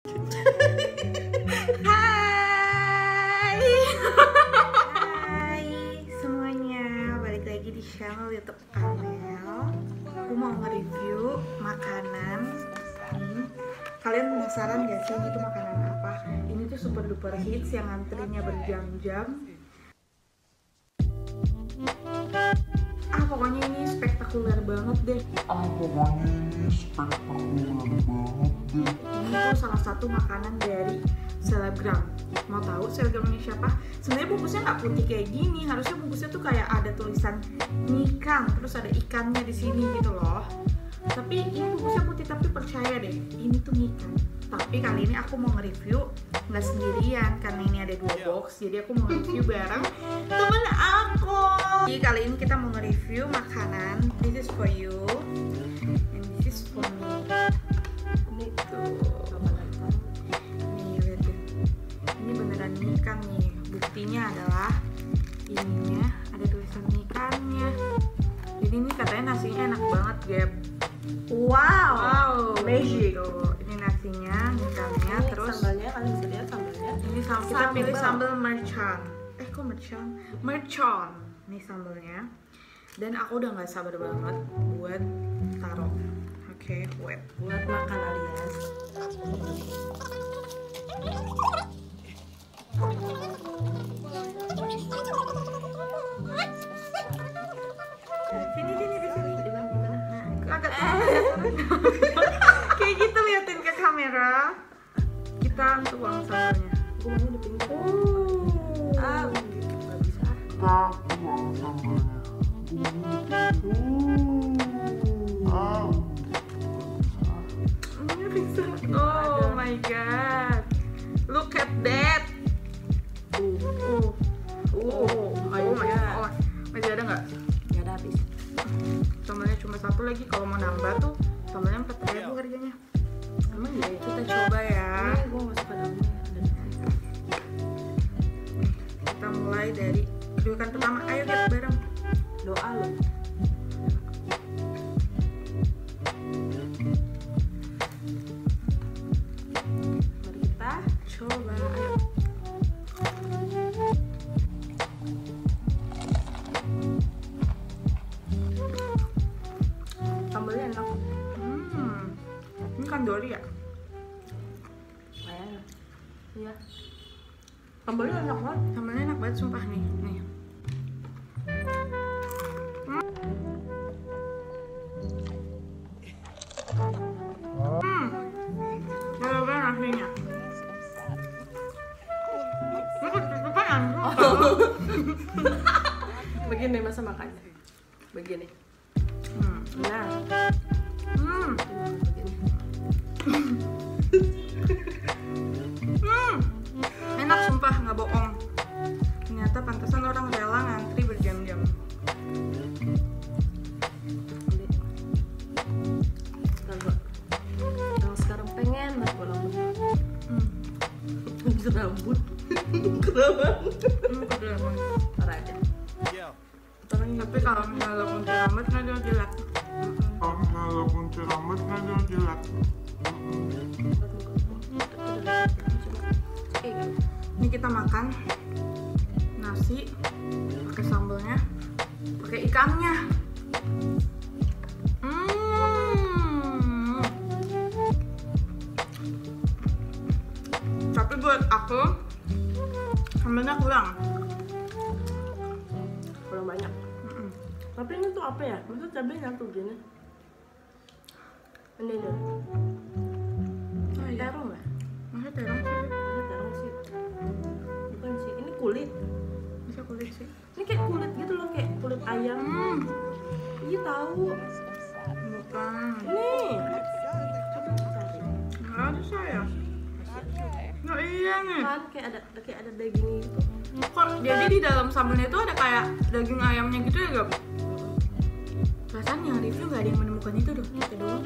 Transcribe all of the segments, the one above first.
Hai. Hai semuanya, balik lagi di channel YouTube Amel. Aku mau nge-review makanan ini. Kalian penasaran gak sih ini tuh makanan apa? Ini tuh super duper hits yang antrinya berjam-jam. Pokoknya ini spektakuler banget deh. Ini tuh salah satu makanan dari selebgram. Mau tahu selebgram ini siapa? Sebenarnya bungkusnya nggak putih kayak gini. Harusnya bungkusnya tuh kayak ada tulisan nikang, terus ada ikannya di sini gitu loh. Tapi ini bungkusnya putih, tapi percaya deh, ini tuh nikang. Tapi kali ini aku mau nge-review nggak sendirian karena ini ada 2 box. Jadi aku mau nge-review bareng temen aku. Jadi kali ini kita mau nge-review makanan. This is for you and this is for me. Ini tuh. Nih lihat deh. Ini beneran nikang nih. Buktinya adalah ininya ada tulisan nikangnya. Jadi ini katanya nasinya enak banget, Gap. Wow, magic. Tuh, ini nasinya, nikangnya, ini terus sambalnya, kalian bisa lihat sambalnya. ini kita pilih sambal mercon. Kok mercon? Mercon. Ini sambalnya. Dan aku udah nggak sabar banget buat taruh. Oke, wet. Buat makan alias. Sini di sini. Agak kayak gitu, liatin ke kamera. Kita tuang sambalnya. Gua mau di pinggir. Nggak bisa. Ini bisa. Oh my god. Look at that. Oh my god. Masih ada nggak? Nggak ada habis. Sambalnya cuma 1 lagi. Kalau mau nambah tuh sambalnya 4.000 harganya. Emang iya ya? Kita coba ya. Ini gua nggak suka daunnya. Kita mulai dari kedudukan pertama. Ayo kita bareng. Doa lo. Mari kita Coba. Ayo. sambalnya enak. Ini kan dori ya? Kayaknya. Iya. Sambalnya enak banget. Sambalnya enak banget sumpah nih. Nih. Kalau nasinya. Ini ketutupan. Begini masa makannya. Begini. Nah. Begini. Enak sumpah, nggak bohong. Ternyata pantesan orang rela ngantri berjam-jam. Yang sekarang pengen banget gue rambut. Habis rambut. Kerabat. Parah aja. Tapi kalau misalnya kunci rambut nggak dia jelek. Ini kita makan nasi pakai sambalnya, pakai ikannya. Tapi buat aku sambalnya kurang banyak. Tapi ini tuh apa ya? Maksudnya cabenya tuh gini. Ini deh. Terong nggak? Masa terong sih? Ini terong sih. Bukan sih. Ini kulit. Bisa kulit sih. Ini kayak kulit gitu loh, kayak kulit ayam. Iya tahu. Bukan. Nih. Coba cari. Nggak ada saya. Nggak iya nih. Kan kayak ada daging gitu. Kok jadi di dalam sambalnya itu ada kayak daging ayamnya gitu ya, Gap? Perasaan yang review nggak ada yang menemukan itu dong. Itu doang.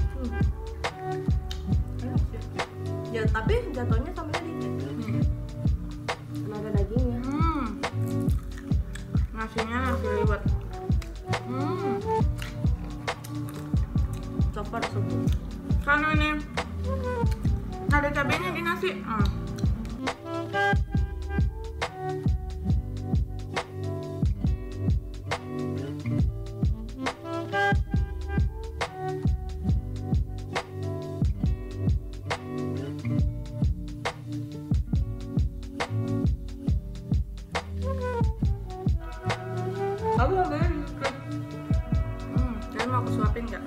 Enak sih. Ya tapi jatuhnya sambalnya dikit. Karena ada dagingnya. Nasinya nasi liwet. Copot subuh. Kan ini ada ada cabenya di nasi. Kalian mau aku suapin nggak?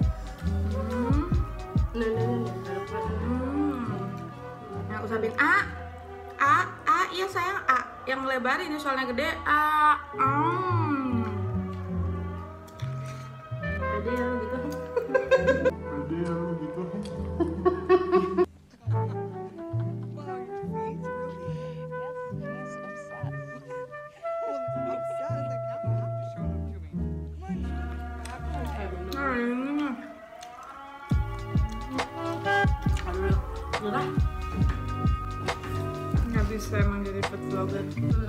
Nah, aku suapin iya sayang yang lebar ini soalnya gede Ada yang gitu. Nggak bisa emang jadi food vlogger.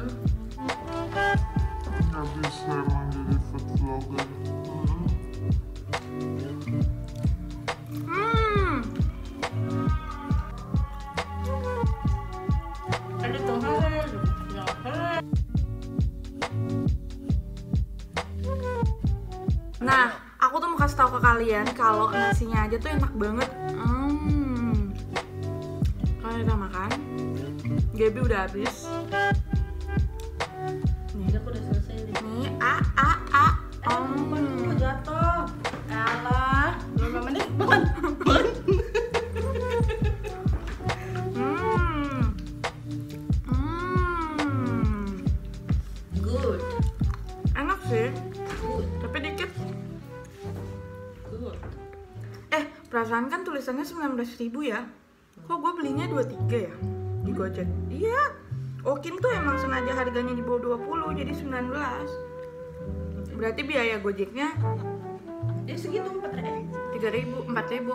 Nah, aku tuh mau kasih tahu ke kalian kalau nasinya aja tuh enak banget. Kalian udah makan? Gaby udah habis. Nih, aku udah selesai nih. Nih, Aku jatuh. Alah, berapa menit? Good. Enak sih, Good. tapi dikit. Good. Perasaan kan tulisannya 19.000 ya. Kok gue belinya 23 ya di Gojek? Iya. Okin tuh emang sengaja harganya di bawah 20 jadi 19. Berarti biaya Gojeknya Ya segitu 4.000. 3.000, 4.000.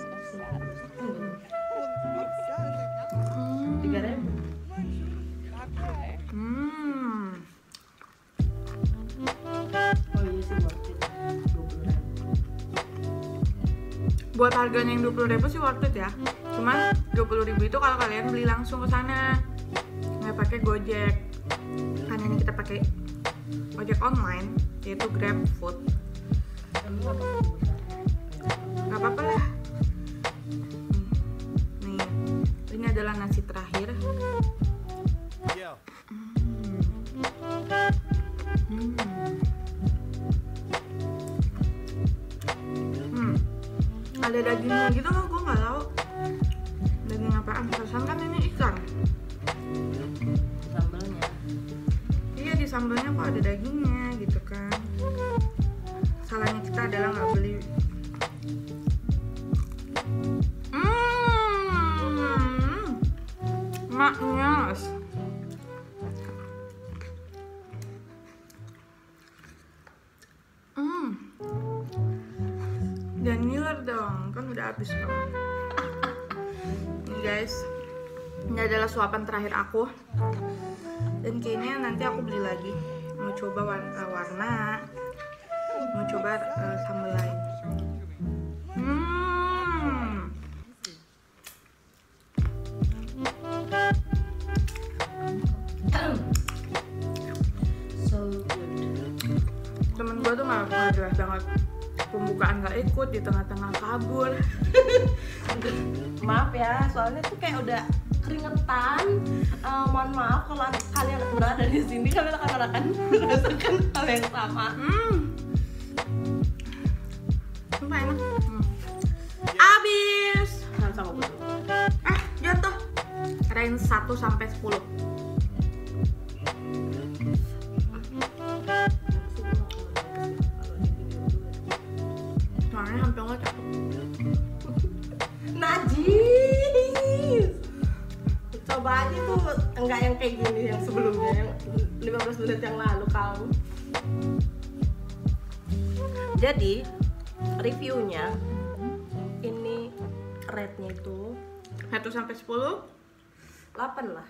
3.000. Oh iya sih worth it. 20.000. Buat harganya yang 20.000 sih worth it ya. Cuman 20.000 itu kalau kalian beli langsung ke sana, nggak pakai Gojek. Kan ini kita pakai ojek online, yaitu GrabFood. Nggak apa-apa lah. Nih, ini adalah nasi terakhir. Ada dagingnya gitu loh, gue nggak tahu daging apaan. Perasaan kan ini ikan. Sambalnya. Iya, di sambalnya kok ada dagingnya gitu kan. Salahnya kita adalah nggak beli. Maknyos. Dan ngiler dong, kan udah habis dong. Nih guys, ini adalah suapan terakhir aku. Dan kayaknya nanti aku beli lagi. Mau coba warna, mau coba sambal lain. So good. Temen gue tuh nggak jelas banget. Pembukaan nggak ikut, di tengah-tengah kabur. Maaf ya, soalnya tuh kayak udah keringetan. Mohon maaf kalau kalian berada di sini, kalian akan merasakan hal yang sama. Sumpah enak. Abis. Sama betul. Jatuh. Range 1 sampai 10. Soalnya hampir nggak cakep. Najis. Coba aja tuh, enggak yang kayak gini, yang sebelumnya, yang 15 menit yang lalu kamu. Jadi reviewnya ini rate-nya itu 1 sampai 10 8 lah.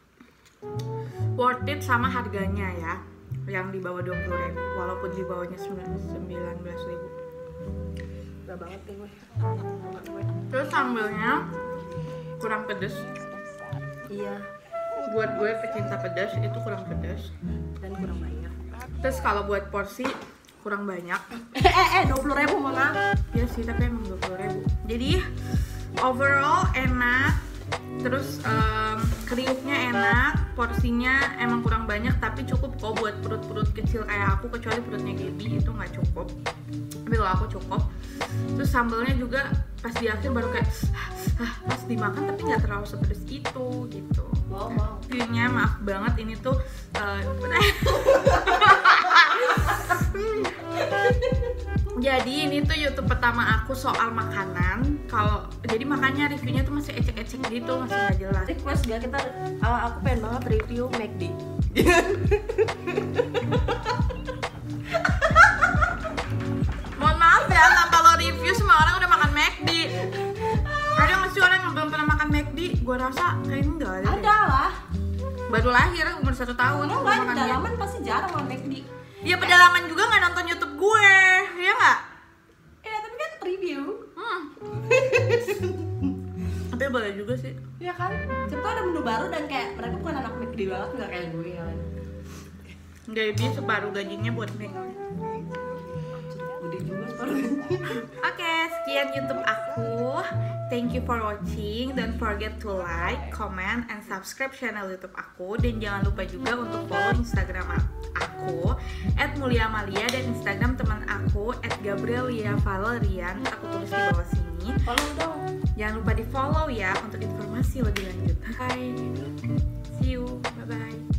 worth it sama harganya ya, yang di bawah 20.000 walaupun di bawahnya 19.000. Udah banget nih gue. Terus sambalnya kurang pedes. Iya. Buat gue pecinta pedas itu kurang pedas. Dan kurang banyak. Terus kalau buat porsi kurang banyak. 20.000 mana? Ya sih, tapi emang 20.000. Jadi overall enak. Terus kriuknya enak, porsinya emang kurang banyak tapi cukup kok buat perut-perut kecil kayak aku, kecuali perutnya Gaby itu nggak cukup. Tapi kalau aku cukup. Terus sambelnya juga pas di akhir baru kayak pas dimakan tapi nggak terlalu sepedes itu gitu. Wow. View-nya maaf banget ini tuh jadi ini tuh YouTube pertama aku soal makanan. Jadi makanya reviewnya tuh masih ecek-ecek gitu, masih nggak jelas. Request gak kita? Aku pengen banget review McD. Mohon maaf ya, kalau review semua orang udah makan McD. Ada nggak sih orang yang belum pernah makan McD? Gue rasa kayaknya enggak ada. Ada lah. Baru lahir umur 1 tahun. Enggak, makan pedalaman pasti jarang makan McD. Ya pedalaman juga nggak nonton YouTube gue, ya nggak? Tapi kan review. Tapi boleh juga sih. Iya kan? Siapa ada menu baru dan kayak mereka bukan anak McD banget, nggak kayak gue ya kan? Gaby separuh gajinya buat McD. Gede juga separuh. Oke, sekian YouTube aku. Thank you for watching. Don't forget to like, comment, and subscribe channel YouTube aku. Dan jangan lupa juga untuk follow Instagram aku @mulyamalia dan Instagram teman aku @gabrielia_valerian. Aku tulis di bawah sini. Follow dong. Jangan lupa di follow ya untuk informasi lebih lanjut. Bye. See you. Bye bye.